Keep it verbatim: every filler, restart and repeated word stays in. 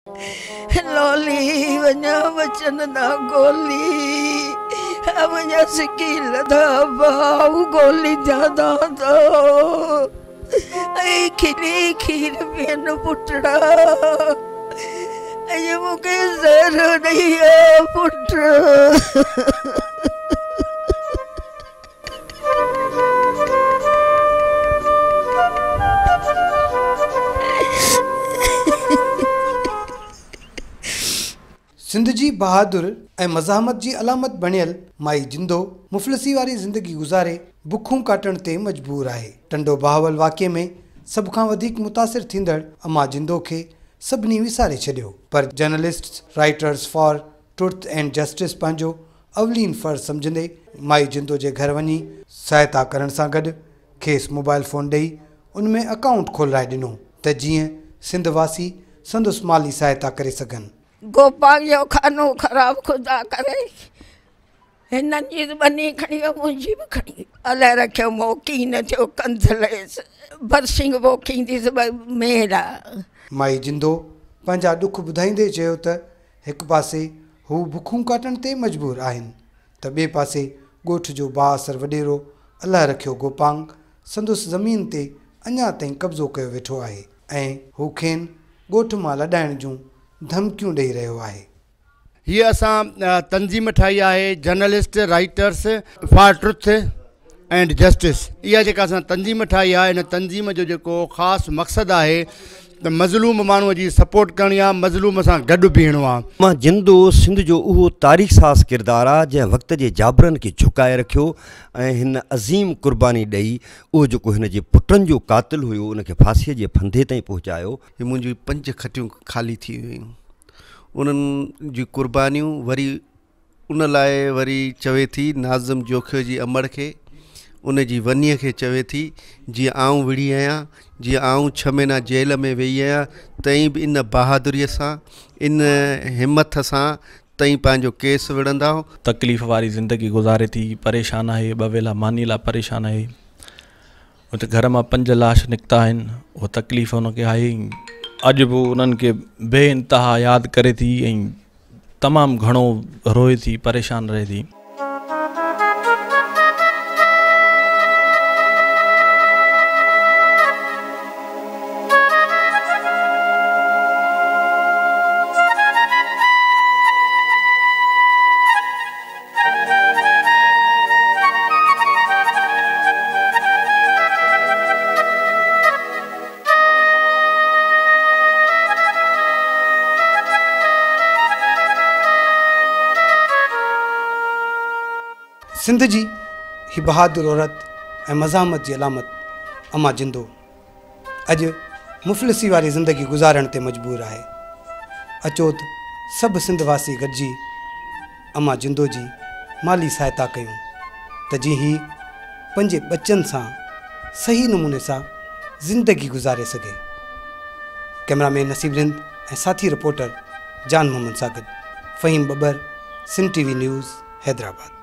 लोली वञा वचन ना गोली वञा सिकील दा बाऊ गोली ज्यादा तो ऐ खिली खीर पियन पुटड़ा ऐ मुके जर नहीं है पुट। सिंध जी बहादुर ऐं मज़ाहमत जी अलामत बणियल माई जिंदो मुफ़लिसी वारी ज़िंदगी गुज़ारे बुखूं काटण ते मजबूर आहे। टंडो बाहवल वाक़े में सभ खां वधीक मुतासिर थींदड़ अमा जिंदो खे सभिनी विसारे छॾियो, पर journalists writers for truth and justice पंहिंजो अवलीन फ़र्ज़ सम्झंदे माई जिंदो जे घर वञी सहायता करण सां गॾु खेसि मोबाइल फ़ोन ॾेई उन में अकाउंट खोलाए ॾिनो त जीअं सिंध वासी संदुसि माली सहायता करे सघनि। गोपाल जो खानो ख़राब खुदा करे हिननि जी बनी खणी मुंहिंजी बि खणी अलाए रखियो मोकी न थियो कंदलेस बरसिंग मोकींदी मेरा। माई जिंदो पंहिंजा ॾुख ॿुधाईंदे चयो त हिकु पासे हू बुखूं काटण ते मजबूर आहिनि त ॿिए पासे ॻोठ जो बाअसर वॾेरो अलाह रखियो गोपांग संदुसि ज़मीन ते अञा ताईं कब्ज़ो कयो वेठो आहे ऐं हू खेनि ॻोठ मां लॾाइण जूं धमकियूं ॾेई रहियो आहे। हीअ असां तंज़ीम ठाही आहे journalist writers for truth and justice. इहा जेका असां तंज़ीम ठाही आहे इन तंज़ीम जो जेको ख़ासि मक़सदु आहे त मज़लूम माण्हूअ जी सपोर्ट करणी आहे, मज़लूम सां गॾु बीहणो आहे। मां जिंदो सिंध जो उहो तारीख़ साज़ किरदारु आहे जंहिं वक़्त जे जाबरनि खे झुकाए रखियो ऐं हिन अज़ीम कुर्बानी ॾेई उहो जेको हिन जे पुटनि जो क़ातिल हुयो उनखे फांसीअ जे फंदे ताईं पहुचायो। मुंहिंजी पंज खटियूं ख़ाली थी वियूं, उन्हनि जी कुर्बानियूं वरी उन लाइ वरी चवे थी नाज़िम जोखियो जी अमड़ खे उन जी वनीअ खे चवे थी जीअं आऊं विड़ी आहियां, जीअं आऊं छह महीना जेल में वेही आहियां तईं बि इन बहादुरीअ सां इन हिमत सां तईं पंहिंजो केस विढ़ंदा। तकलीफ़ वारी ज़िंदगी गुज़ारे थी, परेशान आहे, ॿ वेला मानी लाइ परेशान आहे। हुते घर मां पंज लाश निकिता आहिनि, उहा तकलीफ़ हुनखे आहे। अॼु बि उन्हनि खे बे इंतिहा यादि करे थी ऐं तमामु घणो रोए थी, परेशान रहे थी। सिंध जी ही बहादुर औरत ऐं मज़ाहमत जी अलामत अमा जिंदो अॼु मुफ़लिसी वारी ज़िंदगी गुज़ारण ते मजबूर आहे। अचो त सभु सिंध वासी गॾिजी अमा जिंदो जी माली सहायता कयूं त जीअं ही पंहिंजे बचनि सां सही नमूने सां ज़िंदगी गुज़ारे सघे। कैमरामैन नसीब रिंद ऐं साथी रिपोर्टर जान मोहम्मद सां गॾु फ़हीम बबर, सिंध टीवी न्यूज़, हैदराबाद।